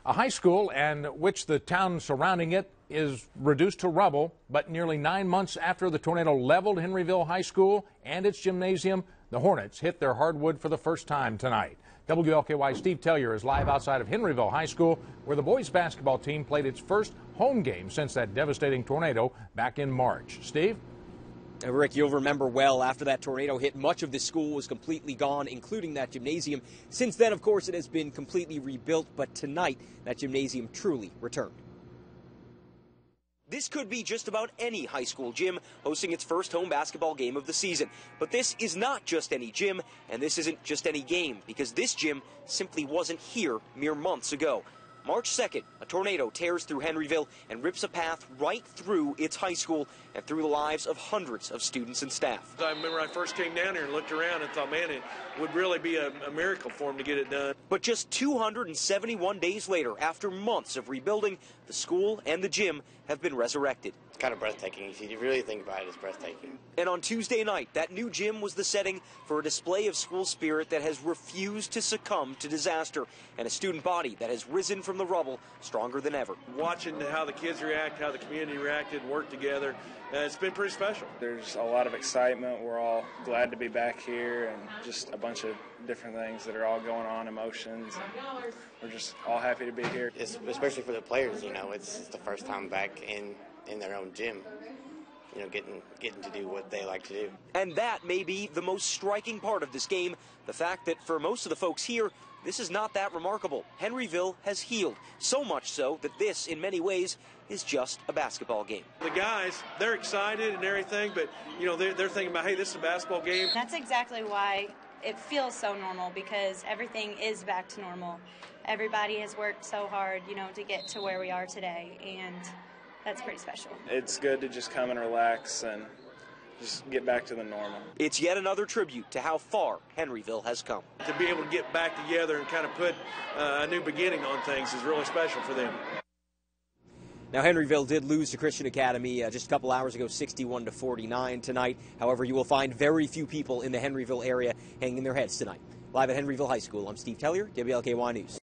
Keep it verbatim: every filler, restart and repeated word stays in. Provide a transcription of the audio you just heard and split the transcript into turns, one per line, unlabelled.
A high school and which the town surrounding it is reduced to rubble, but nearly nine months after the tornado leveled Henryville High School and its gymnasium, the Hornets hit their hardwood for the first time tonight. W L K Y Steve Tellier is live outside of Henryville High School, where the boys basketball team played its first home game since that devastating tornado back in March. Steve?
Rick, you'll remember well, after that tornado hit, much of the school was completely gone, including that gymnasium. Since then, of course, it has been completely rebuilt, but tonight, that gymnasium truly returned. This could be just about any high school gym hosting its first home basketball game of the season. But this is not just any gym, and this isn't just any game, because this gym simply wasn't here mere months ago. March second, a tornado tears through Henryville and rips a path right through its high school and through the lives of hundreds of students and staff.
I remember I first came down here and looked around and thought, man, it would really be a, a miracle for them to get it done.
But just two hundred seventy-one days later, after months of rebuilding, the school and the gym have been resurrected.
It's kind of breathtaking. If you really think about it, it's breathtaking.
And on Tuesday night, that new gym was the setting for a display of school spirit that has refused to succumb to disaster, and a student body that has risen from the rubble stronger than ever.
Watching how the kids react, how the community reacted, work together, uh, it's been pretty special.
There's a lot of excitement. We're all glad to be back here, and just a bunch of different things that are all going on, emotions. And we're just all happy to be here.
It's, especially for the players, you know, it's, it's the first time back in, in their own gym. You know, getting getting to do what they like to do.
And that may be the most striking part of this game, the fact that for most of the folks here, this is not that remarkable. Henryville has healed, so much so that this, in many ways, is just a basketball game.
The guys, they're excited and everything, but, you know, they're, they're thinking about, hey, this is a basketball game.
That's exactly why it feels so normal, because everything is back to normal. Everybody has worked so hard, you know, to get to where we are today, and that's pretty special.
It's good to just come and relax and just get back to the normal.
It's yet another tribute to how far Henryville has come.
To be able to get back together and kind of put uh, a new beginning on things is really special for them.
Now, Henryville did lose to Christian Academy uh, just a couple hours ago, sixty-one to forty-nine tonight. However, you will find very few people in the Henryville area hanging their heads tonight. Live at Henryville High School, I'm Steve Tellier, W L K Y News.